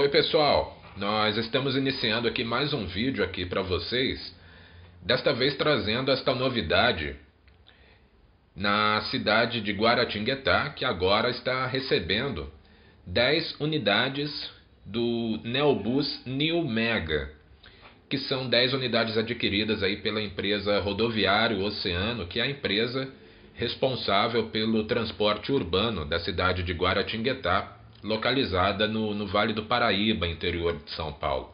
Oi pessoal, nós estamos iniciando aqui mais um vídeo aqui para vocês, desta vez trazendo esta novidade na cidade de Guaratinguetá, que agora está recebendo 10 unidades do Neobus New Mega, que são 10 unidades adquiridas aí pela empresa Rodoviário Oceano, que é a empresa responsável pelo transporte urbano da cidade de Guaratinguetá, localizada no Vale do Paraíba, interior de São Paulo.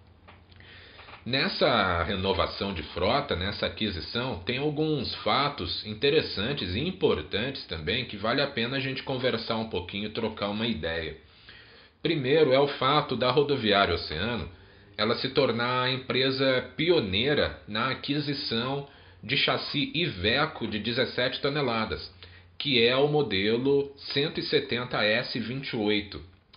Nessa renovação de frota, nessa aquisição, tem alguns fatos interessantes e importantes também que vale a pena a gente conversar um pouquinho, trocar uma ideia. Primeiro é o fato da Rodoviária Oceano ela se tornar a empresa pioneira na aquisição de chassi Iveco de 17 toneladas, que é o modelo 170S28,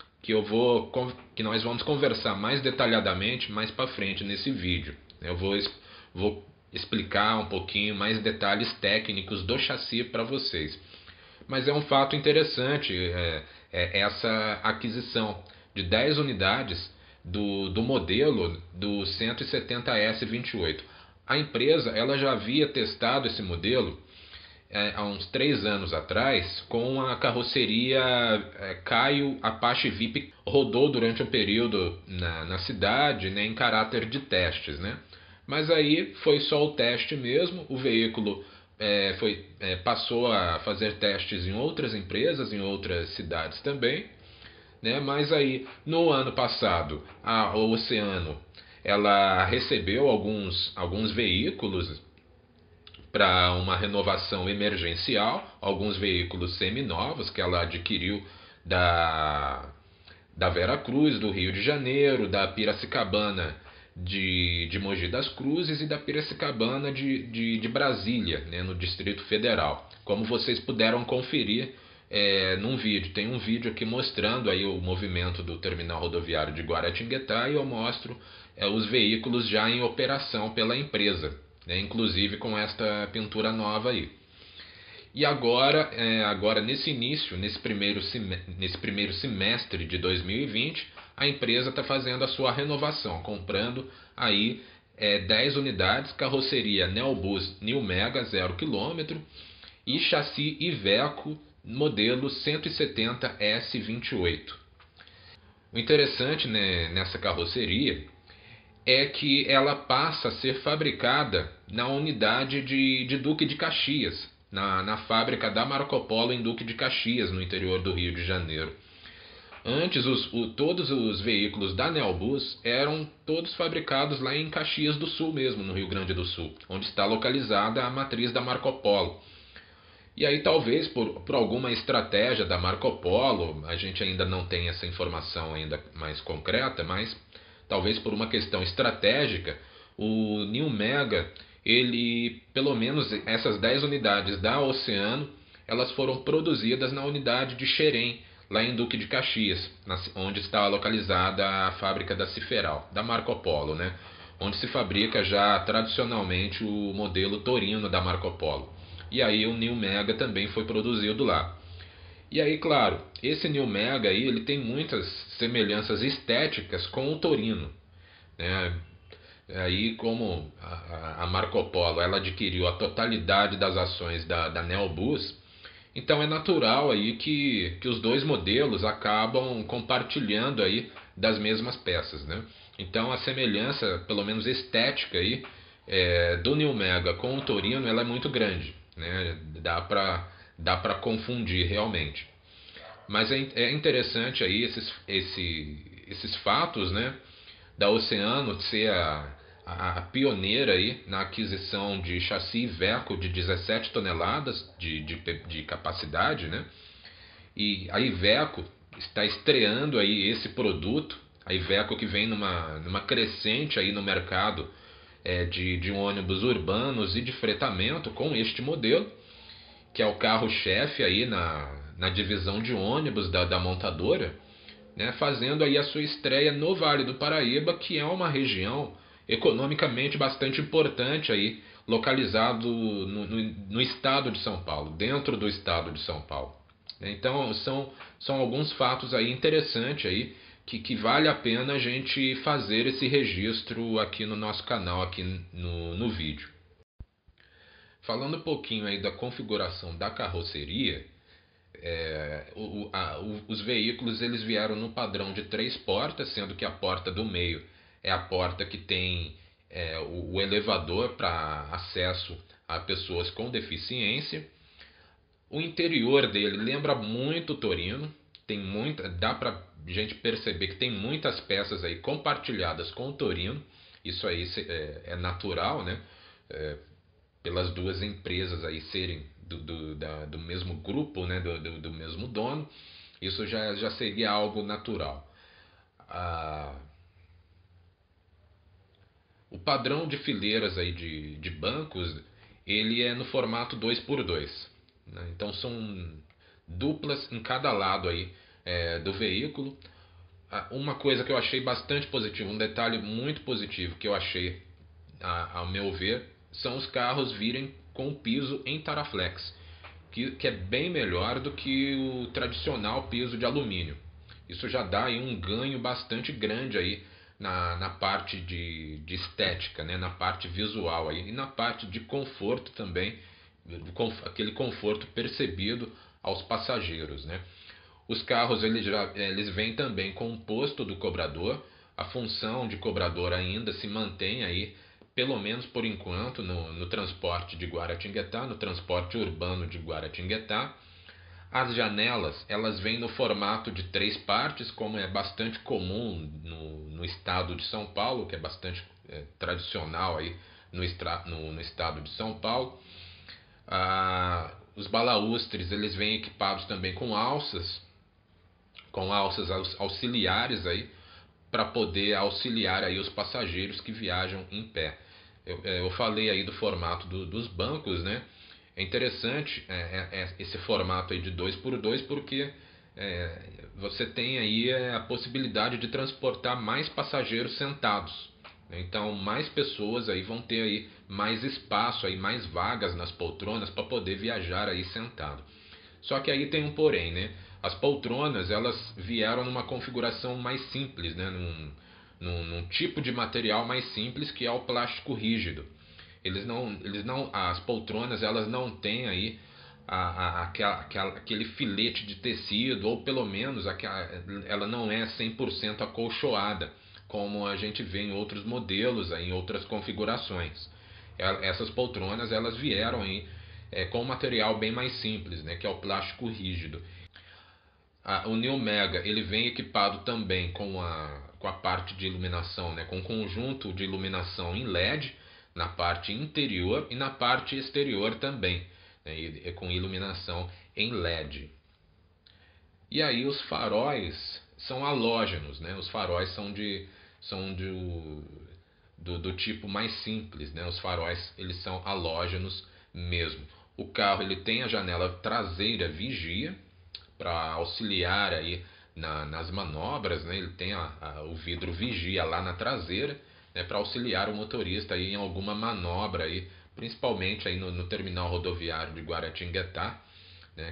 que nós vamos conversar mais detalhadamente mais para frente nesse vídeo. Eu vou explicar um pouquinho mais detalhes técnicos do chassi para vocês. Mas é um fato interessante essa aquisição de 10 unidades do modelo do 170S28. A empresa ela já havia testado esse modelo há uns 3 anos atrás com a carroceria Caio Apache VIP. Rodou durante um período na cidade, né, em caráter de testes, né? Mas aí foi só o teste mesmo. O veículo passou a fazer testes em outras empresas, em outras cidades também, né? Mas aí no ano passado a Oceano ela recebeu alguns veículos para uma renovação emergencial, alguns veículos seminovos que ela adquiriu da Vera Cruz, do Rio de Janeiro, da Piracicabana de Mogi das Cruzes e da Piracicabana de Brasília, né, no Distrito Federal. Como vocês puderam conferir num vídeo. Tem um vídeo aqui mostrando aí o movimento do terminal rodoviário de Guaratinguetá e eu mostro os veículos já em operação pela empresa, né, inclusive com esta pintura nova aí. E agora nesse início, nesse primeiro semestre de 2020, a empresa está fazendo a sua renovação, comprando aí 10 unidades, carroceria Neobus New Mega 0 km e chassi Iveco modelo 170S28. O interessante, né, nessa carroceria é que ela passa a ser fabricada na unidade de Duque de Caxias, na fábrica da Marco Polo em Duque de Caxias, no interior do Rio de Janeiro. Antes, todos os veículos da Neobus eram todos fabricados lá em Caxias do Sul mesmo, no Rio Grande do Sul, onde está localizada a matriz da Marco Polo. E aí talvez por alguma estratégia da Marco Polo, a gente ainda não tem essa informação ainda mais concreta, mas talvez por uma questão estratégica, o New Mega, ele, pelo menos essas 10 unidades da Oceano, elas foram produzidas na unidade de Xerém, lá em Duque de Caxias, onde está localizada a fábrica da Ciferal, da Marco Polo, né? Onde se fabrica já tradicionalmente o modelo Torino da Marco Polo. E aí o New Mega também foi produzido lá. E aí, claro, esse New Mega aí, ele tem muitas semelhanças estéticas com o Torino, né? Aí como a Marco Polo ela adquiriu a totalidade das ações da Neobus, então é natural aí que os dois modelos acabam compartilhando aí das mesmas peças, né? Então a semelhança, pelo menos estética aí, do New Mega com o Torino ela é muito grande, né? Dá para confundir realmente. Mas é interessante aí esses fatos, né, da Oceano ser a pioneira aí na aquisição de chassi Iveco de 17 toneladas de capacidade, né? E a Iveco está estreando aí esse produto, a Iveco que vem numa crescente aí no mercado de ônibus urbanos e de fretamento com este modelo, que é o carro-chefe aí na divisão de ônibus da montadora, né, fazendo aí a sua estreia no Vale do Paraíba, que é uma região economicamente bastante importante aí, localizado no estado de São Paulo, dentro do estado de São Paulo. Então são alguns fatos aí interessantes aí que vale a pena a gente fazer esse registro aqui no nosso canal, aqui no vídeo. Falando um pouquinho aí da configuração da carroceria, os veículos eles vieram no padrão de 3 portas, sendo que a porta do meio é a porta que tem o elevador para acesso a pessoas com deficiência. O interior dele lembra muito o Torino, dá para gente perceber que tem muitas peças aí compartilhadas com o Torino. Isso aí é natural, né? Pelas duas empresas aí serem do mesmo grupo, né? do mesmo dono. Isso já seria algo natural. O padrão de fileiras aí de bancos, ele é no formato 2x2, né? Então são duplas em cada lado aí do veículo. Uma coisa que eu achei bastante positivo, um detalhe muito positivo que eu achei, ao meu ver, são os carros virem com o piso em Taraflex, que é bem melhor do que o tradicional piso de alumínio. Isso já dá aí um ganho bastante grande aí na parte de estética, né? Na parte visual aí, e na parte de conforto também, aquele conforto percebido aos passageiros, né? Os carros eles vêm também com o posto do cobrador. A função de cobrador ainda se mantém aí, pelo menos por enquanto, no transporte de Guaratinguetá, no transporte urbano de Guaratinguetá. As janelas, elas vêm no formato de 3 partes, como é bastante comum no estado de São Paulo, que é bastante tradicional aí no estado de São Paulo. Os balaústres, eles vêm equipados também com alças auxiliares aí, para poder auxiliar aí os passageiros que viajam em pé. Eu falei aí do formato dos bancos, né? É interessante esse formato aí de 2x2 porque você tem aí a possibilidade de transportar mais passageiros sentados, né? Então mais pessoas aí vão ter aí mais espaço, aí, mais vagas nas poltronas para poder viajar aí sentado. Só que aí tem um porém, né? As poltronas elas vieram numa configuração mais simples, né? Num tipo de material mais simples, que é o plástico rígido. As poltronas elas não têm aí aquele filete de tecido, ou pelo menos ela não é 100% acolchoada, como a gente vê em outros modelos, em outras configurações. Essas poltronas elas vieram aí com um material bem mais simples, né, que é o plástico rígido. O New Mega ele vem equipado também com a parte de iluminação, né, com um conjunto de iluminação em LED na parte interior e na parte exterior também, né, e com iluminação em LED. E aí os faróis são halógenos, né, os faróis são do tipo mais simples, né, os faróis eles são halógenos mesmo. O carro ele tem a janela traseira vigia para auxiliar aí nas manobras, né? Ele tem o vidro vigia lá na traseira, né? Para auxiliar o motorista aí em alguma manobra aí, principalmente aí no terminal rodoviário de Guaratinguetá, né?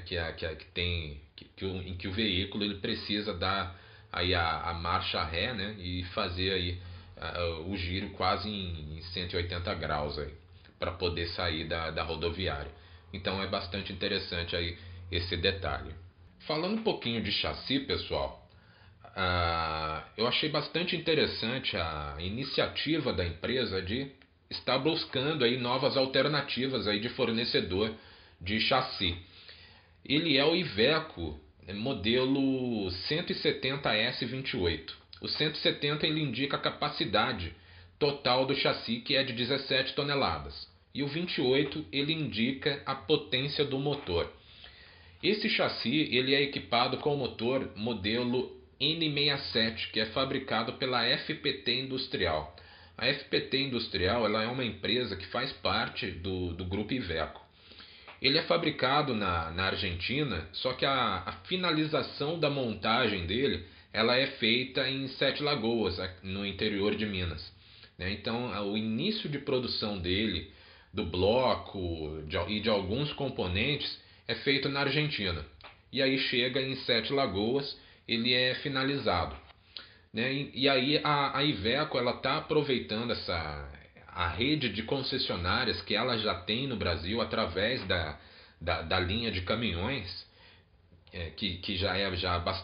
Em que o veículo ele precisa dar aí a marcha ré, né? E fazer aí o giro quase em 180 graus aí, para poder sair da rodoviária. Então é bastante interessante aí esse detalhe. Falando um pouquinho de chassi, pessoal, eu achei bastante interessante a iniciativa da empresa de estar buscando aí novas alternativas aí de fornecedor de chassi. Ele é o Iveco modelo 170S28. O 170 ele indica a capacidade total do chassi, que é de 17 toneladas. E o 28 ele indica a potência do motor. Esse chassi ele é equipado com o motor modelo N67, que é fabricado pela FPT Industrial. A FPT Industrial ela é uma empresa que faz parte do grupo Iveco. Ele é fabricado na Argentina, só que a finalização da montagem dele ela é feita em Sete Lagoas, no interior de Minas. Então, o início de produção dele, do bloco e de alguns componentes, é feito na Argentina. E aí chega em Sete Lagoas, ele é finalizado. né? E aí a Iveco ela está aproveitando a rede de concessionárias que ela já tem no Brasil através da linha de caminhões, que já é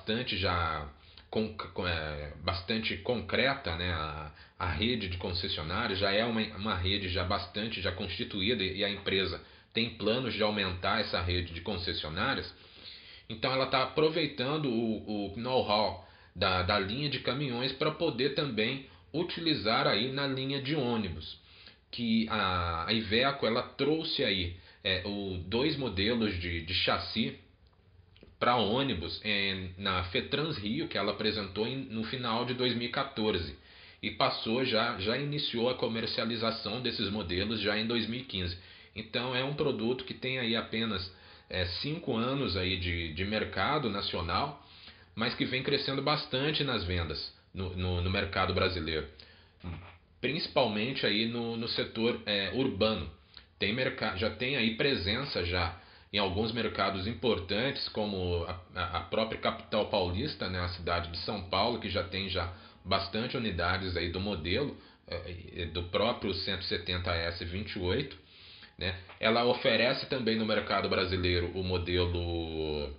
bastante concreta, né? A rede de concessionárias já é uma rede já bastante já constituída, e a empresa tem planos de aumentar essa rede de concessionárias. Então ela está aproveitando o know-how da linha de caminhões para poder também utilizar aí na linha de ônibus, que a Iveco ela trouxe aí dois modelos de chassi para ônibus na FETrans Rio, que ela apresentou no final de 2014, e já iniciou a comercialização desses modelos já em 2015. Então é um produto que tem aí apenas 5 anos aí de mercado nacional, mas que vem crescendo bastante nas vendas no mercado brasileiro, principalmente aí no setor urbano. Já tem aí presença já em alguns mercados importantes, como a própria capital paulista, né, a cidade de São Paulo, que já tem já bastante unidades aí do modelo, do próprio 170S 28. Né? Ela oferece também no mercado brasileiro o modelo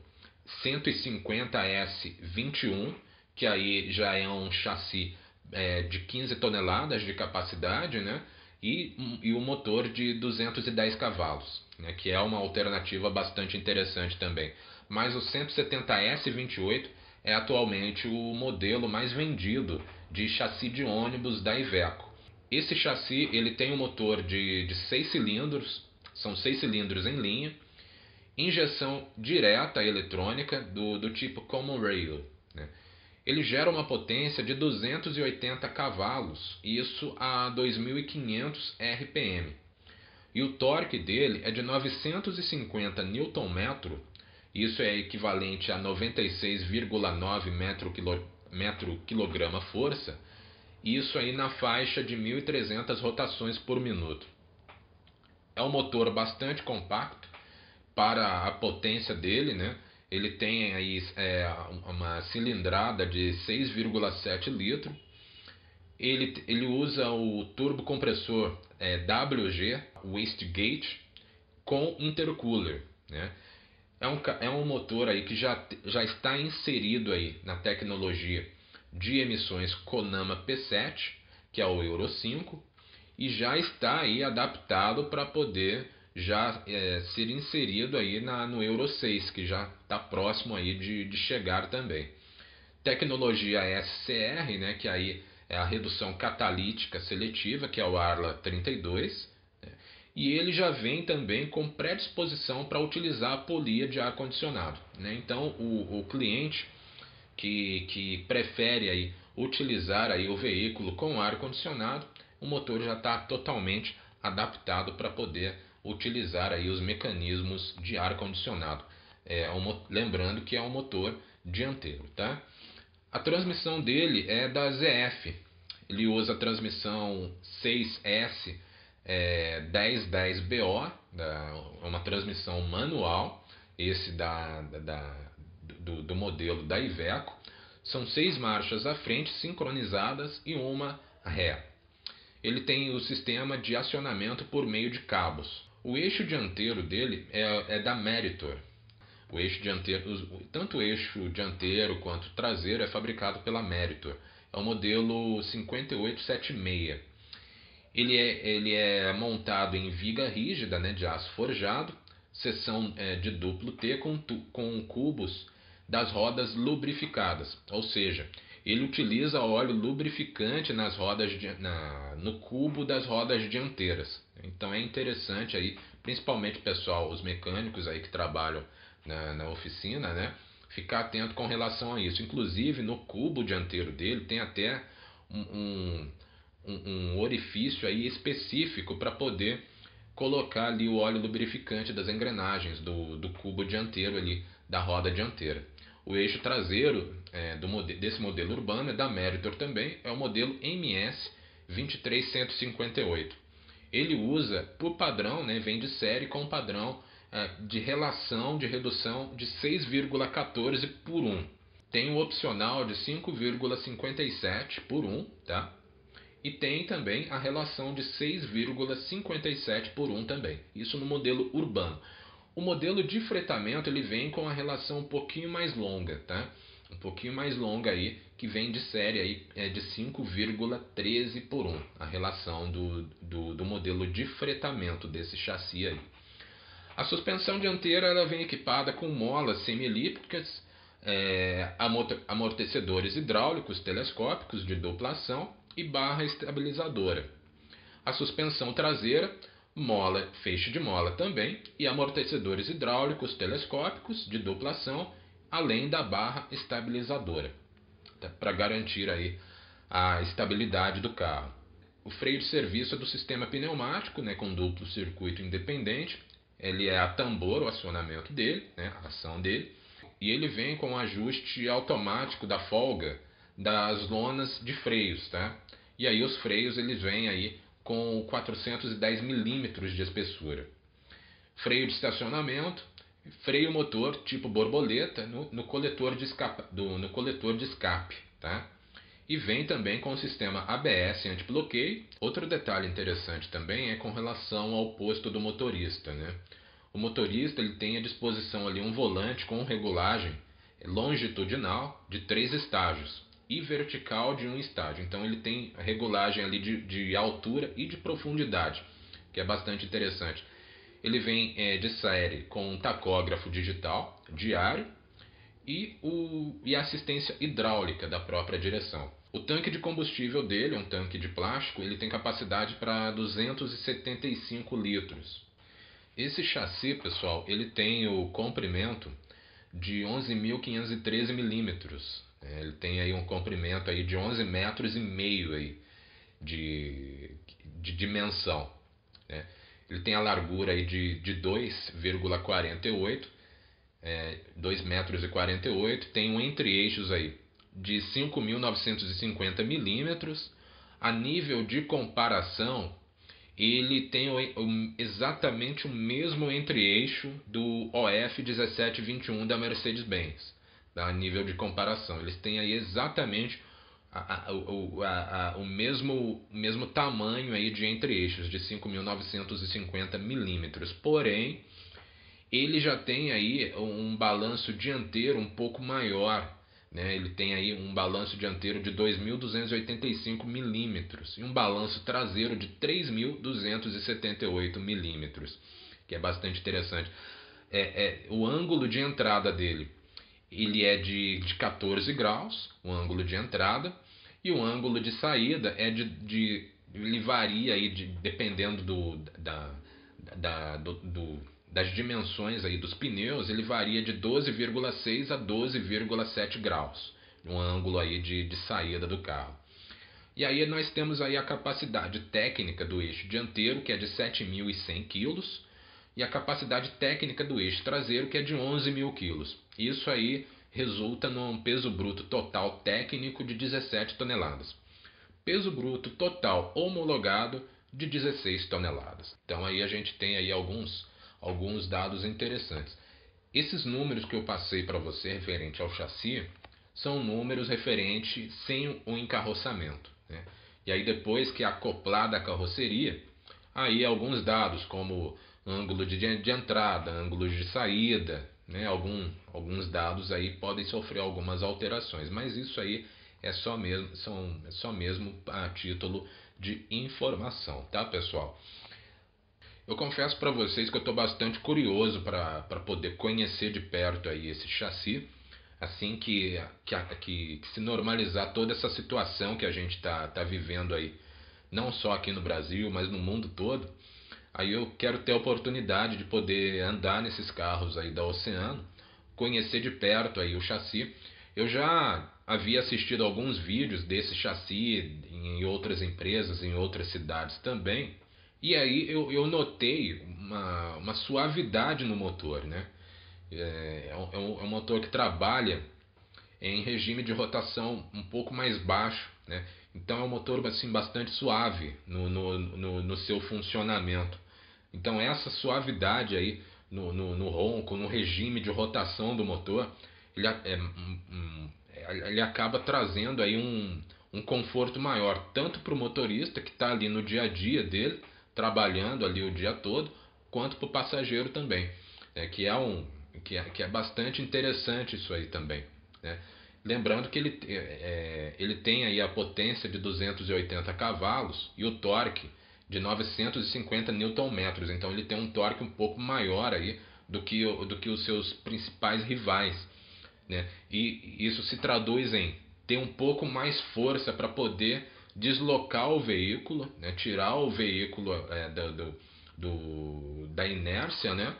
150S 21, que aí já é um chassi de 15 toneladas de capacidade, né? E o motor de 210 cavalos, né? Que é uma alternativa bastante interessante também. Mas o 170S 28 é atualmente o modelo mais vendido de chassi de ônibus da Iveco. Esse chassi ele tem um motor de 6 cilindros, são 6 cilindros em linha, injeção direta eletrônica do tipo Common Rail, né? Ele gera uma potência de 280 cavalos, isso a 2.500 RPM. E o torque dele é de 950 Nm, isso é equivalente a 96,9 metro-quilograma força, isso aí na faixa de 1.300 rotações por minuto. É um motor bastante compacto para a potência dele, né? Ele tem aí uma cilindrada de 6,7 litros. Ele usa o turbocompressor WG Wastegate com intercooler, né? É um motor aí que já está inserido aí na tecnologia de emissões CONAMA P7, que é o Euro 5, e já está aí adaptado para poder já ser inserido aí no Euro 6, que já está próximo aí de chegar também. Tecnologia SCR, né, que aí é a redução catalítica seletiva, que é o Arla 32, né, e ele já vem também com predisposição para utilizar a polia de ar-condicionado, né. Então o cliente que prefere aí utilizar aí o veículo com ar-condicionado, o motor já está totalmente adaptado para poder utilizar aí os mecanismos de ar-condicionado. Lembrando que é um motor dianteiro, tá? A transmissão dele é da ZF. Ele usa a transmissão 6S 1010BO, uma transmissão manual, esse do modelo da Iveco. São 6 marchas à frente sincronizadas e uma ré. Ele tem o sistema de acionamento por meio de cabos. O eixo dianteiro dele é da Meritor. O eixo dianteiro, tanto o eixo dianteiro quanto traseiro é fabricado pela Meritor. É o modelo 5876. Ele é montado em viga rígida, né, de aço forjado, seção de duplo T com cubos das rodas lubrificadas, ou seja, ele utiliza óleo lubrificante nas rodas no cubo das rodas dianteiras. Então é interessante aí, principalmente pessoal, os mecânicos aí que trabalham na oficina, né, ficar atento com relação a isso. Inclusive no cubo dianteiro dele tem até um orifício aí específico para poder colocar ali o óleo lubrificante das engrenagens do cubo dianteiro ali da roda dianteira. O eixo traseiro desse modelo urbano é da Meritor também, é o modelo MS 23158. Ele usa, por padrão, né, vem de série com padrão de relação de redução de 6,14 por 1. tem o opcional de 5,57 por 1, tá? E tem também a relação de 6,57 por 1 também. Isso no modelo urbano. O modelo de fretamento ele vem com a relação um pouquinho mais longa, tá? Um pouquinho mais longa aí, que vem de série aí, de 5,13 por 1. A relação do modelo de fretamento desse chassi aí. A suspensão dianteira ela vem equipada com molas semi-elípticas, amortecedores hidráulicos telescópicos de dupla ação e barra estabilizadora. A suspensão traseira, feixe de mola também, e amortecedores hidráulicos telescópicos de dupla ação, além da barra estabilizadora, tá? Para garantir aí a estabilidade do carro. O freio de serviço é do sistema pneumático, né, com duplo circuito independente. Ele é a tambor, o acionamento dele, né, a ação dele. E ele vem com o ajuste automático da folga das lonas de freios, tá? E aí os freios eles vêm aí com 410 milímetros de espessura. Freio de estacionamento, freio motor tipo borboleta no coletor de escape, tá? E vem também com o sistema ABS anti-bloqueio. Outro detalhe interessante também é com relação ao posto do motorista, né? O motorista ele tem à disposição ali um volante com regulagem longitudinal de 3 estágios e vertical de um estágio. Então ele tem a regulagem ali de altura e de profundidade, que é bastante interessante. Ele vem de série com um tacógrafo digital diário e a assistência hidráulica da própria direção. O tanque de combustível dele, um tanque de plástico, ele tem capacidade para 275 litros. Esse chassi, pessoal, ele tem o comprimento de 11.513 milímetros. Ele tem aí um comprimento aí de 11 metros e meio aí de dimensão, né? Ele tem a largura aí de 2,48, 2 metros e 48, tem um entre-eixos aí de 5.950 milímetros. A nível de comparação, ele tem exatamente o mesmo entre-eixo do OF 1721 da Mercedes-Benz, tá? A nível de comparação. Eles têm aí exatamente o mesmo tamanho aí de entre-eixos, de 5.950 milímetros. Porém, ele já tem aí um balanço dianteiro um pouco maior, né? Ele tem aí um balanço dianteiro de 2.285 milímetros e um balanço traseiro de 3.278 milímetros, que é bastante interessante. O ângulo de entrada dele ele é de 14 graus, o ângulo de entrada, e o ângulo de saída ele varia aí dependendo das dimensões aí dos pneus, ele varia de 12,6 a 12,7 graus, um ângulo aí de saída do carro. E aí nós temos aí a capacidade técnica do eixo dianteiro, que é de 7.100 kg, e a capacidade técnica do eixo traseiro, que é de 11.000 kg. Isso aí resulta num peso bruto total técnico de 17 toneladas. Peso bruto total homologado de 16 toneladas. Então aí a gente tem aí alguns dados interessantes. Esses números que eu passei para você referente ao chassi são números referentes sem o encarroçamento, né? E aí depois que é acoplada a carroceria, aí alguns dados como ângulo de entrada, ângulo de saída, né? Alguns dados aí podem sofrer algumas alterações, mas isso aí é só mesmo a título de informação, tá, pessoal? Eu confesso para vocês que eu estou bastante curioso para poder conhecer de perto aí esse chassi, assim que se normalizar toda essa situação que a gente está vivendo aí, não só aqui no Brasil, mas no mundo todo. Aí eu quero ter a oportunidade de poder andar nesses carros aí da Oceano, conhecer de perto aí o chassi. Eu já havia assistido alguns vídeos desse chassi em outras empresas, em outras cidades também. E aí eu notei uma suavidade no motor, né? É um motor que trabalha em regime de rotação um pouco mais baixo, né? Então é um motor assim, bastante suave no seu funcionamento. Então essa suavidade aí no ronco, no regime de rotação do motor, ele ele acaba trazendo aí um conforto maior, tanto para o motorista que está ali no dia a dia dele, trabalhando ali o dia todo, quanto para o passageiro também, que é bastante interessante isso aí também, né? Lembrando que ele tem aí a potência de 280 cavalos e o torque de 950 Nm, então ele tem um torque um pouco maior aí do que os seus principais rivais, né? E isso se traduz em ter um pouco mais força para poder deslocar o veículo, né? Tirar o veículo da inércia, né?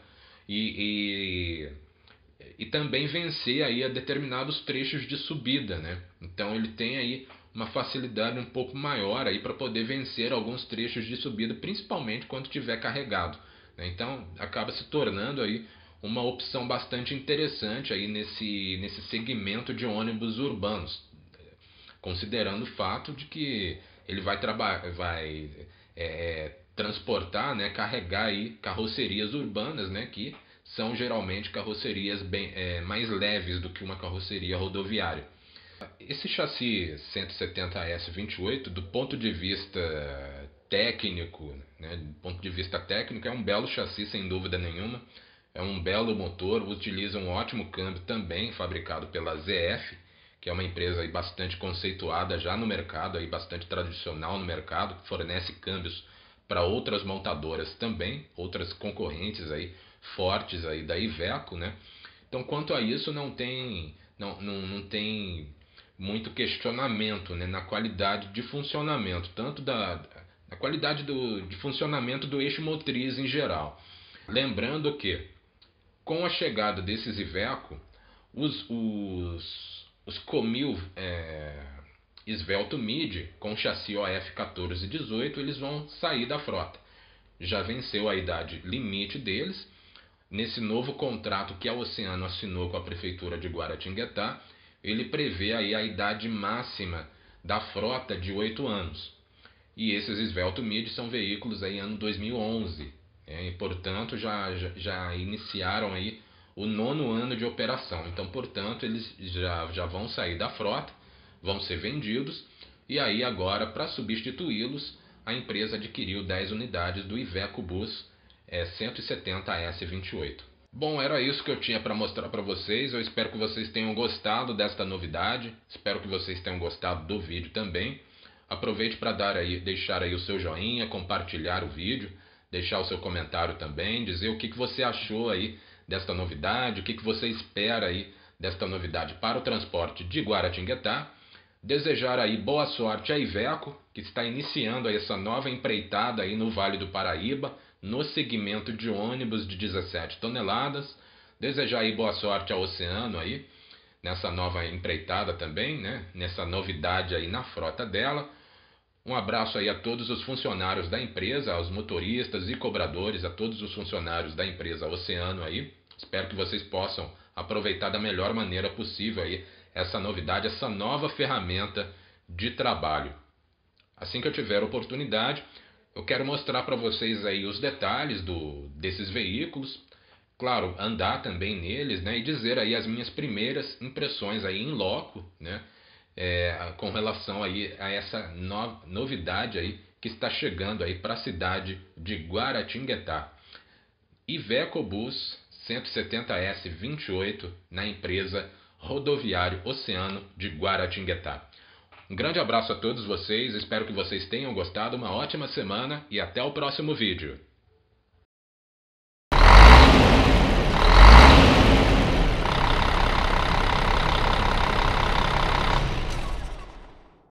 E também vencer aí a determinados trechos de subida, né? Então ele tem aí uma facilidade um pouco maior aí para poder vencer alguns trechos de subida, principalmente quando estiver carregado, né? Então acaba se tornando aí uma opção bastante interessante aí nesse segmento de ônibus urbanos, considerando o fato de que ele vai transportar, né, carregar aí carrocerias urbanas, né, que são geralmente carrocerias mais leves do que uma carroceria rodoviária. Esse chassi 170S28, do ponto de vista técnico, né, é um belo chassi sem dúvida nenhuma. É um belo motor, utiliza um ótimo câmbio também, fabricado pela ZF, que é uma empresa aí bastante conceituada já no mercado, aí bastante tradicional no mercado, que fornece câmbios para outras montadoras também, outras concorrentes aí fortes aí da Iveco, né? Então, quanto a isso, não tem muito questionamento, né, na qualidade de funcionamento, tanto da qualidade de funcionamento do eixo motriz em geral. Lembrando que, com a chegada desses Iveco, os Comil Svelto Mid com chassi OF 1418 eles vão sair da frota. Já venceu a idade limite deles. Nesse novo contrato que a Oceano assinou com a prefeitura de Guaratinguetá, ele prevê aí a idade máxima da frota de 8 anos. E esses Svelto Mid são veículos aí ano 2011, e portanto já iniciaram aí o 9º ano de operação. Então, portanto, eles já vão sair da frota, vão ser vendidos, e aí agora, para substituí-los, a empresa adquiriu 10 unidades do Iveco Bus 170S28. Bom, era isso que eu tinha para mostrar para vocês. Eu espero que vocês tenham gostado desta novidade. Espero que vocês tenham gostado do vídeo também. Aproveite para deixar aí o seu joinha, compartilhar o vídeo, deixar o seu comentário também, dizer o que você achou aí desta novidade, o que você espera aí desta novidade para o transporte de Guaratinguetá. Desejar aí boa sorte à Iveco, que está iniciando aí essa nova empreitada aí no Vale do Paraíba, no segmento de ônibus de 17 toneladas. Desejar aí boa sorte ao Oceano aí, nessa nova empreitada também, né? Nessa novidade aí na frota dela. Um abraço aí a todos os funcionários da empresa, aos motoristas e cobradores, a todos os funcionários da empresa Oceano aí. Espero que vocês possam aproveitar da melhor maneira possível aí essa novidade, essa nova ferramenta de trabalho. Assim que eu tiver oportunidade, eu quero mostrar para vocês aí os detalhes desses veículos, claro, andar também neles, né, e dizer aí as minhas primeiras impressões aí em loco, né, com relação aí a essa novidade aí que está chegando aí para a cidade de Guaratinguetá. Iveco Bus 170S28 na empresa Rodoviário Oceano de Guaratinguetá. Um grande abraço a todos vocês, espero que vocês tenham gostado, uma ótima semana e até o próximo vídeo.